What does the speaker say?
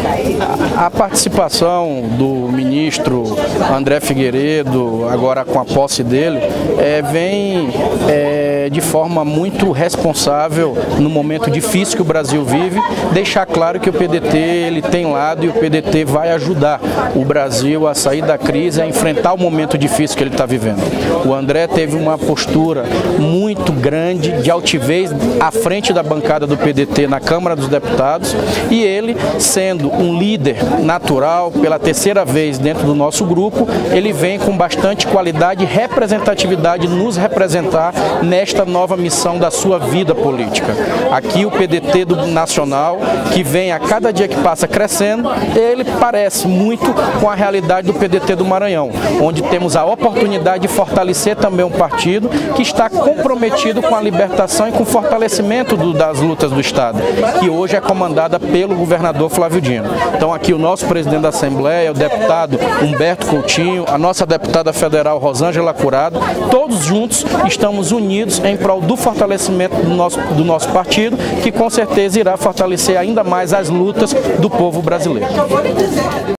A participação do ministro André Figueiredo, agora com a posse dele, vem de forma muito responsável no momento difícil que o Brasil vive, deixar claro que o PDT ele tem lado e o PDT vai ajudar o Brasil a sair da crise, a enfrentar o momento difícil que ele está vivendo. O André teve uma postura muito grande, de altivez, à frente da bancada do PDT na Câmara dos Deputados, e ele, sendo um líder natural, pela terceira vez dentro do nosso grupo, ele vem com bastante qualidade e representatividade nos representar nesta nova missão da sua vida política. Aqui o PDT do Nacional, que vem a cada dia que passa crescendo, ele parece muito com a realidade do PDT do Maranhão, onde temos a oportunidade de fortalecer também um partido que está comprometido com a libertação e com o fortalecimento das lutas do Estado, que hoje é comandada pelo governador Flávio Dino. Então aqui o nosso presidente da Assembleia, o deputado Humberto Coutinho, a nossa deputada federal Rosângela Curado, todos juntos estamos unidos em prol do fortalecimento do nosso partido, que com certeza irá fortalecer ainda mais as lutas do povo brasileiro.